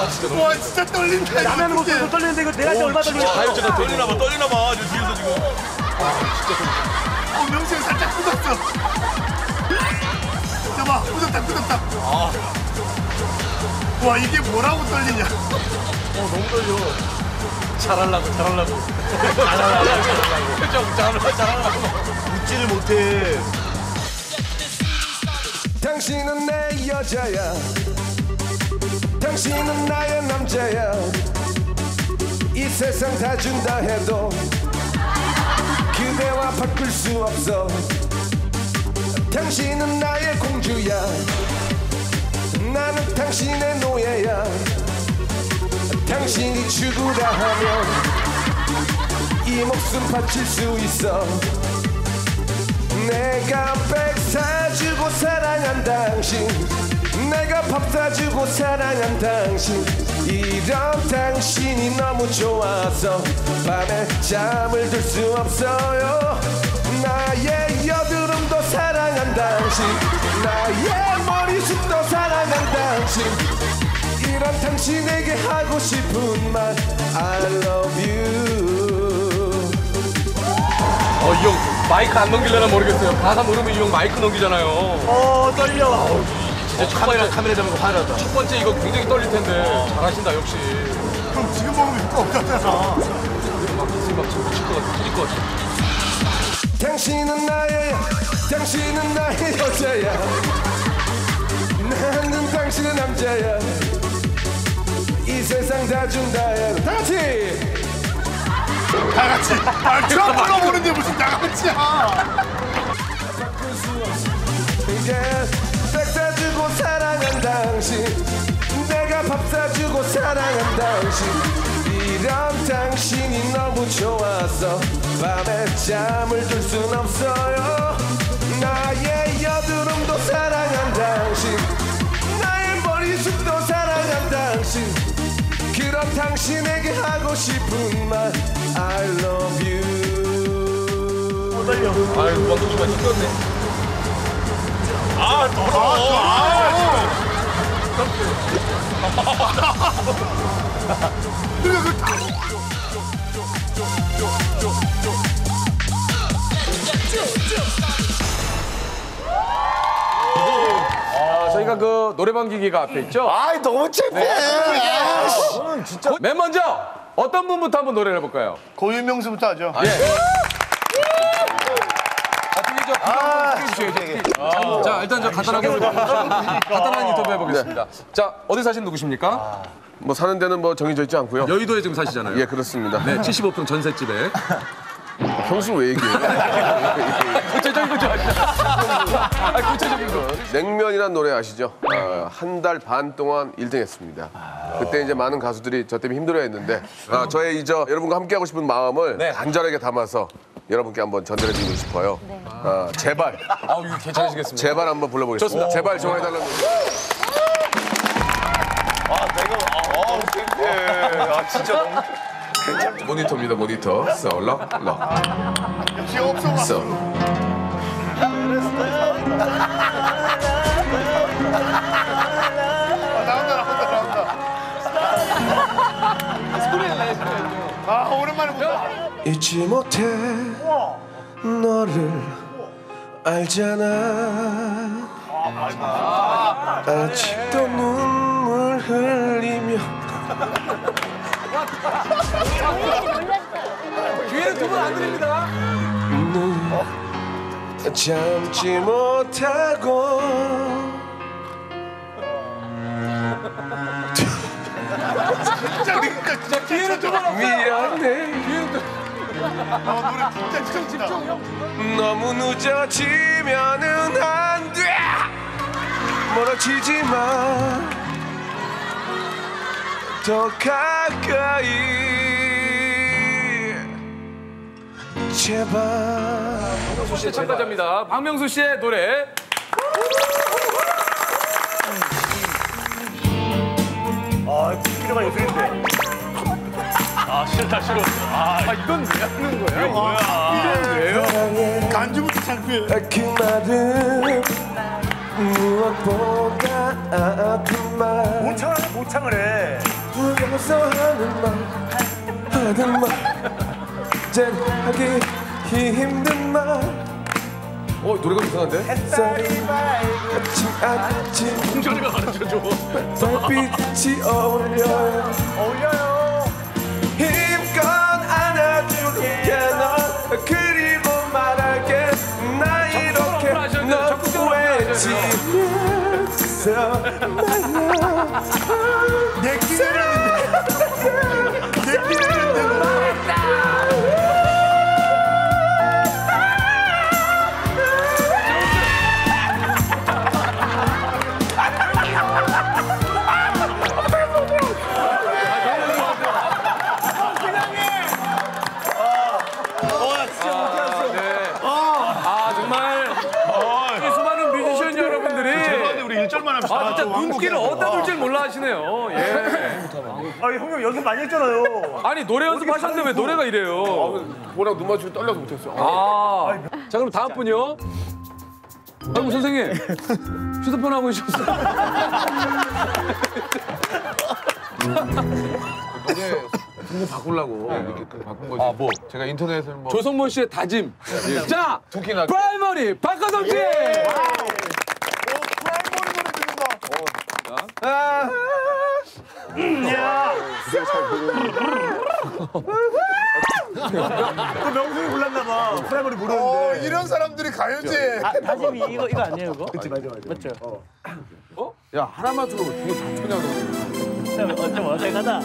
진짜. 와, 진짜 떨린다. 라면 먹고 떨리는데 이거 내가 얼마 떨리냐? 다이어트가 떨리나 봐, 저 뒤에서 지금. 명수형 살짝 굳었어. 봐봐, 굳었다. 와, 이게 뭐라고 떨리냐. 너무 떨려. 잘하려고. 잘하려고. 웃지를 못해. 당신은 내 여자야. 당신은 나의 남자야. 이 세상 다 준다 해도 그대와 바꿀 수 없어. 당신은 나의 공주야. 나는 당신의 노예야. 당신이 죽으라 하면 이 목숨 바칠 수 있어. 내가 백 사주고 사랑한 당신, 내가 밥 사주고 사랑한 당신, 이런 당신이 너무 좋아서 밤에 잠을 들 수 없어요. 나의 여드름도 사랑한 당신, 나의 머리숱도 사랑한 당신, 이런 당신에게 하고 싶은 말 I love you. 이 형 마이크 안 넘기려나 모르겠어요. 가사 모르면 이 형 마이크 넘기잖아요. 떨려. 진짜 카메라 잡는 거 화나다. 첫 번째 이거 굉장히 떨릴 텐데 잘하신다 역시. 그럼 지금 먹으면 효과 없잖아. 막 지금 미칠 것 같아. 찔릴 것 같아. 당신은 나의 여자야. 나는 당신의 남자야. 이 세상 다 준다 해도 다 같이. 처음 불러보는데 무슨 다 같이야. 백 사주고 사랑한 당신, 내가 밥 사주고 사랑한 당신, 이런 당신이 너무 좋아서 밤에 잠을 들 순 없어요. 나의 여드름도 사랑한 당신, 나의 머리숱도 사랑한 당신, 그런 당신에게 하고 싶은 말 I love you. 떨려. 아유 왕도씨가 힘들었네. 저희가 그 노래방 기계가 앞에 있죠? 아이, 너무 창피해. 진짜. 맨 먼저 어떤 분부터 한번 노래를 해볼까요? 고유명수부터 하죠. 자, 일단 저 간단하게 간단한 인터뷰 해보겠습니다. 자, 어디 사신 누구십니까? 뭐 사는 데는 뭐 정해져 있지 않고요. 여의도에 지금 사시잖아요. 예, 그렇습니다. 네, 75평 전셋집에. 평소 왜 얘기해요? 구체적인 거 좋아하시죠? 구체적인 거. 냉면이란 노래 아시죠? 한 달 반 동안 1등 했습니다. 그때 이제 많은 가수들이 저 때문에 힘들어했는데 저의 여러분과 함께하고 싶은 마음을 간절하게 담아서 여러분께 한번 전달해드리고 싶어요. 제발. 이거 괜찮으시겠습니다. 제발 한번 불러보겠습니다. 좋습니다. 제발 좋아해달라는 노래. 진짜 너무. 모니터입니다, 모니터. 썰럭. 역시 없어. 나온다. 오랜만에 본다. 잊지 못해 너를 알잖아. 아직도 눈물 흘리며 기회는 두 번 안 드립니다. 참지 못하고 진짜 기회는 두 번 없어요. 미안해. 노래 진짜 집중. 너무 늦어지면은 안 돼. 멀어지지 마. 더 가까이 제발. 박명수 씨의 참가자입니다. 박명수 씨의 노래. 필요가 예술인데. 싫다. 이건 왜 하는 거야? 뭐야? 왜요? 간주부터 창피해. 그 말은 무엇보다 아픈 말. 모창을 해. 어디서 하는 말 이젠 하기 힘든 말 노래가 이상한데? 햇살이 아침 홍철이가 가르쳐줘. 달빛이 어울려요 힘껏 안아줄게 널 그리고 말할게 나 이렇게 널 외치면서 내 끼를 정말 이 수많은 뮤지션 여러분들이 우리 1절만 합시다. 진짜 눈길을 어디다 둘지 몰라 하시네요. 예. 아 형님 연습 많이 했잖아요. 아니 노래 연습하셨는데 왜 노래가 이래요? 뭐랑 눈 맞추고 떨려서 못했어 자 그럼 다음 분이요. 아이고 선생님 휴대폰 하고 계셨어요. 노래 성공 바꾸려고 이렇게 바꾼 거지 뭐? 제가 인터넷을 뭐 조성모 씨의 다짐. 자 두키나 프라이머리 박가성 씨. 또 명수이 골랐나 봐. 프라이머리 모르는데. 이런 사람들이 가요제. 다짐이 이거 아니에요 이거? 그치 맞아. 맞죠. 야 하나만 들어 되게 다투냐 너 좀 어색하다.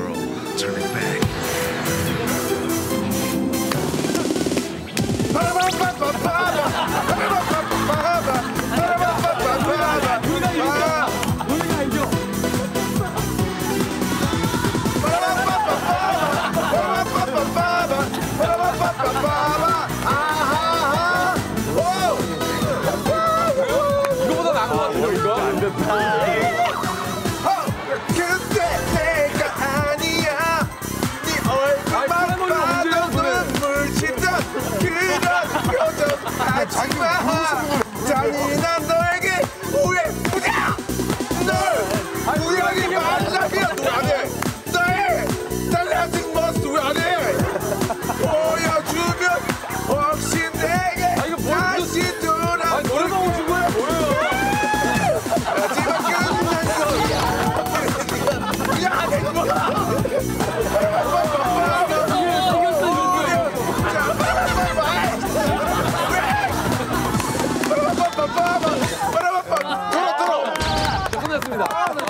노래가 알죠? 이거보다 나은 것 같아요 이거. 그때 내가 아니야. 네 얼굴만 봐도 눈물 짓던 그런 표정 하지 마. 잔인한 너에게 후회부냐. 널 우연히 만나면 안 해. 너의 달라진 모습 왜 안 해. 보여주면 혹시 내게 이거 뭘 다시 돌아. 아니 노래방 오신 거예요 뭐예요? 마지막 끝난 거야. 야, 끝났습니다.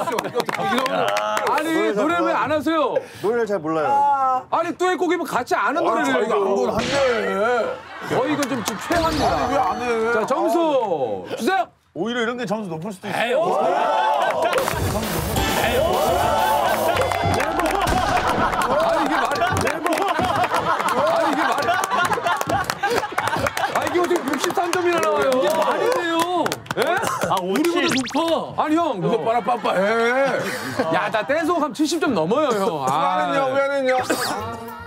아니 노래 왜 안 하세요? 노래를 잘 몰라요. 아니 듀엣곡이면 같이 아는 노래를 이거. 한대 이건 좀 최악입니다. 왜 안 해? 자 점수 주세요. 오히려 이런 게 점수 높을 수도 있어. 아니 이게 말이 아니 이게 말이 아 이게 어떻게 63점이나 나와요? 이게 말이 돼요? 예? 아 50. 우리보다 높아. 아니 형, 너 빠라빠빠 해 야 나 댄스곡 하면 70점 넘어요 형. 왜 안 했냐 왜 안 했냐